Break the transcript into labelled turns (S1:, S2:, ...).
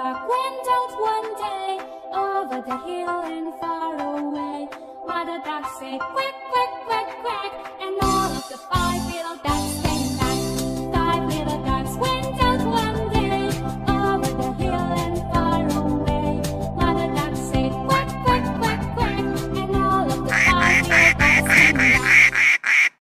S1: duck went out one day over the hill and far away. Mother duck said quack, quack, quack, quack, and all of the 5 little ducks